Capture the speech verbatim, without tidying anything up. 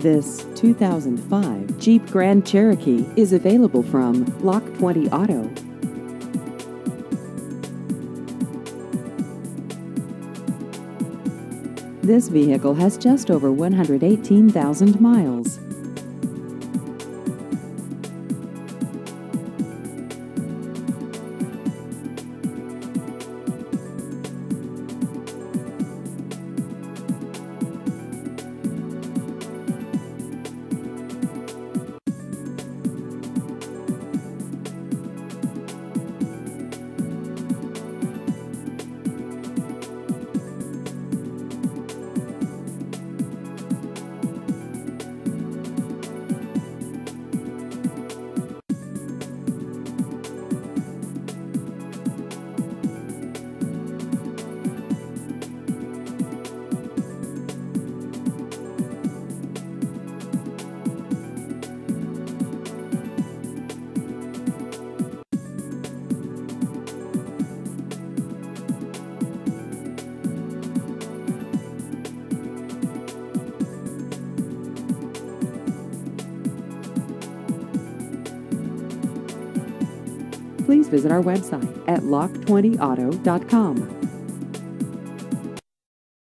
This two thousand five Jeep Grand Cherokee is available from Lock twenty Auto. This vehicle has just over one hundred eighteen thousand miles. Please visit our website at lock twenty auto dot com.